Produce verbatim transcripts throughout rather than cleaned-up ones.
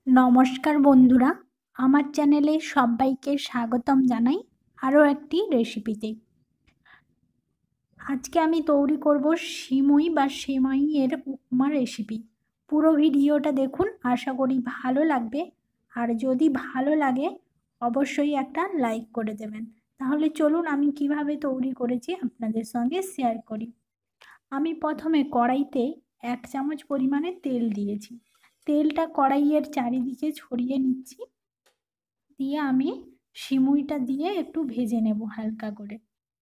নমস্কার বন্ধুরা, আমার চ্যানেলে সবাইকে স্বাগতম জানাই আরও একটি রেসিপিতে। আজকে আমি তৈরি করব সিমুই বা সেমাইয়ের উপমা রেসিপি। পুরো ভিডিওটা দেখুন, আশা করি ভালো লাগবে। আর যদি ভালো লাগে অবশ্যই একটা লাইক করে দেবেন। তাহলে চলুন আমি কিভাবে তৈরি করেছি আপনাদের সঙ্গে শেয়ার করি। আমি প্রথমে কড়াইতে এক চামচ পরিমাণে তেল দিয়েছি। তেলটা কড়াইয়ের চারিদিকে ছড়িয়ে নিচ্ছি। দিয়ে আমি সিমুইটা দিয়ে একটু ভেজে নেব হালকা করে।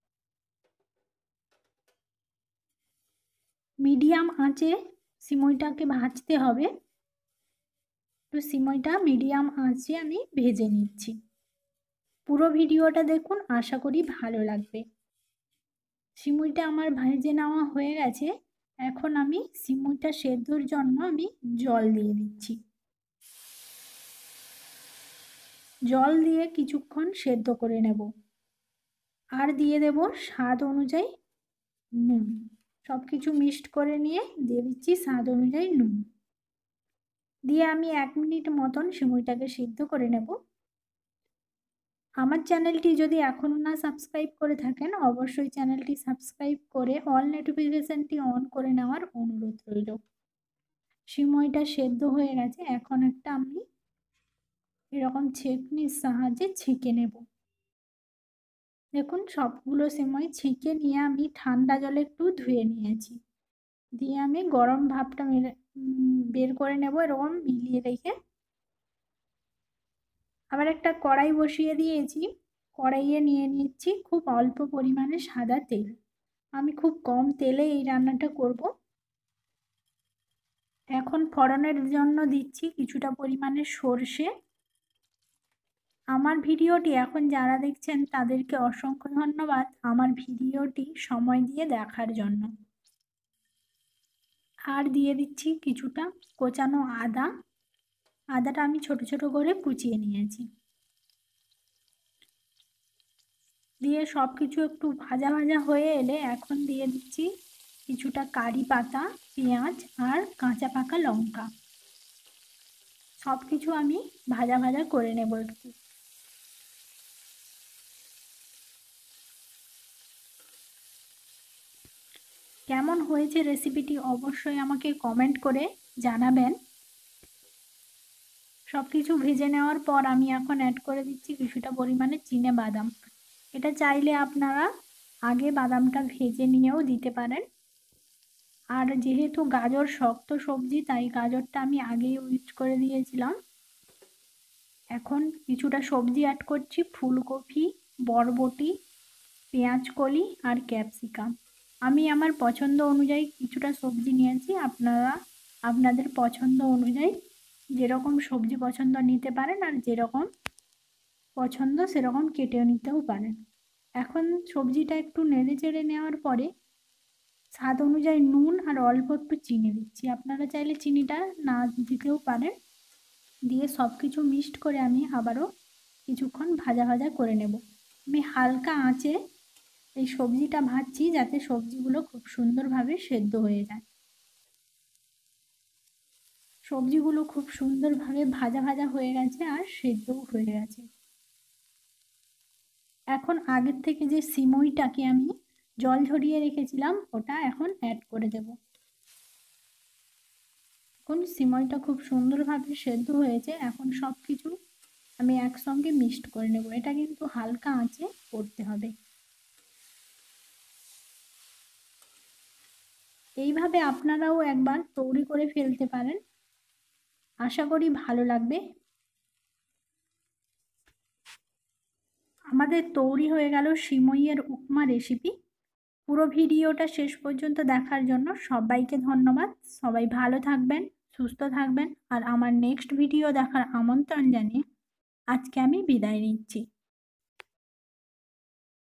মিডিয়াম আঁচে সিমুইটাকে ভাজতে হবে। তো সিমুইটা মিডিয়াম আঁচে আমি ভেজে নিচ্ছি। পুরো ভিডিওটা দেখুন, আশা করি ভালো লাগবে। সিমুইটা আমার ভেজে নেওয়া হয়ে গেছে। এখন আমি সিমুইটা সেদ্ধর জন্য আমি জল দিয়ে দিচ্ছি। জল দিয়ে কিছুক্ষণ সেদ্ধ করে নেব। আর দিয়ে দেব স্বাদ অনুযায়ী নুন। সব কিছু মিক্সড করে নিয়ে দিয়ে দিচ্ছি স্বাদ অনুযায়ী নুন। দিয়ে আমি এক মিনিট মতন সিমুইটাকে সিদ্ধ করে নেব। আমার চ্যানেলটি যদি এখনও না সাবস্ক্রাইব করে থাকেন, অবশ্যই চ্যানেলটি সাবস্ক্রাইব করে অল নোটিফিকেশানটি অন করে নেওয়ার অনুরোধ রইল। সিমুইটা সেদ্ধ হয়ে গেছে। এখন একটা আমি এরকম ছেঁকনির সাহায্যে ছেঁকে নেব। দেখুন, সবগুলো সিমুই ছেঁকে নিয়ে আমি ঠান্ডা জলে একটু ধুয়ে নিয়েছি। দিয়ে আমি গরম ভাপটা মেরে বের করে নেব, এরকম মিলিয়ে রেখে। আবার একটা কড়াই বসিয়ে দিয়েছি। কড়াইয়ে নিয়ে নিচ্ছি খুব অল্প পরিমাণে সাদা তেল। আমি খুব কম তেলে এই রান্নাটা করব। এখন ফোড়নের জন্য দিচ্ছি কিছুটা পরিমাণে সর্ষে। আমার ভিডিওটি এখন যারা দেখছেন তাদেরকে অসংখ্য ধন্যবাদ আমার ভিডিওটি সময় দিয়ে দেখার জন্য। আর দিয়ে দিচ্ছি কিছুটা কোচানো আদা। আদাটা আমি ছোট ছোট করে কুচিয়ে নিয়েছি। দিয়ে সব কিছু একটু ভাজা ভাজা হয়ে এলে এখন দিয়ে দিচ্ছি কিছুটা কারি পাতা, পেঁয়াজ আর কাঁচা পাকা লঙ্কা। সব কিছু আমি ভাজা ভাজা করে নেব একটু। কেমন হয়েছে রেসিপিটি অবশ্যই আমাকে কমেন্ট করে জানাবেন। সব কিছু ভেজে নেওয়ার পর আমি এখন অ্যাড করে দিচ্ছি কিছুটা পরিমাণে চিনে বাদাম। এটা চাইলে আপনারা আগে বাদামটা ভেজে নিয়েও দিতে পারেন। আর যেহেতু গাজর শক্ত সবজি, তাই গাজরটা আমি আগেই ইউজ করে দিয়েছিলাম। এখন কিছুটা সবজি অ্যাড করছি, ফুলকপি, বরবটি, পেঁয়াজ কলি আর ক্যাপসিকাম। আমি আমার পছন্দ অনুযায়ী কিছুটা সবজি নিয়েছি। আপনারা আপনাদের পছন্দ অনুযায়ী যেরকম সবজি পছন্দ নিতে পারেন, আর যেরকম পছন্দ সেরকম কেটেও নিতেও পারেন। এখন সবজিটা একটু নেড়ে চেড়ে নেওয়ার পরে স্বাদ অনুযায়ী নুন আর অল্প একটু চিনি দিচ্ছি। আপনারা চাইলে চিনিটা না দিতেও পারেন। দিয়ে সব কিছু মিক্সড করে আমি আবারও কিছুক্ষণ ভাজা ভাজা করে নেব। আমি হালকা আঁচে এই সবজিটা ভাজছি যাতে সবজিগুলো খুব সুন্দরভাবে সেদ্ধ হয়ে যায়। সবজিগুলো খুব সুন্দরভাবে ভাজা ভাজা হয়ে গেছে আর সেদ্ধও হয়ে গেছে। এখন আগের থেকে যে সিমুইটাকে আমি জল ঝরিয়ে রেখেছিলাম ওটা এখন অ্যাড করে দেব। এখন সিমুইটা খুব সুন্দরভাবে সেদ্ধ হয়েছে। এখন সব কিছু আমি একসঙ্গে মিক্সড করে নেব। এটা কিন্তু হালকা আঁচে করতে হবে। এইভাবে আপনারাও একবার তৈরি করে ফেলতে পারেন, আশা করি ভালো লাগবে। আমাদের তৈরি হয়ে গেল সিমুইয়ের উপমা রেসিপি। পুরো ভিডিওটা শেষ পর্যন্ত দেখার জন্য সবাইকে ধন্যবাদ। সবাই ভালো থাকবেন, সুস্থ থাকবেন, আর আমার নেক্সট ভিডিও দেখার আমন্ত্রণ জানিয়ে আজকে আমি বিদায় নিচ্ছি।